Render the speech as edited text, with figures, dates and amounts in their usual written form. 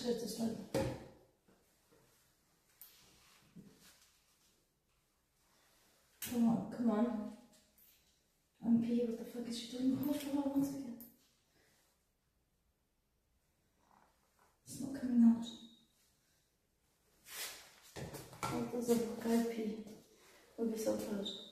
stretch this one. Come on, come on. MP, what the fuck is she doing? Hold for once again. It's not coming out. What does a guy pee? We'll be so proud.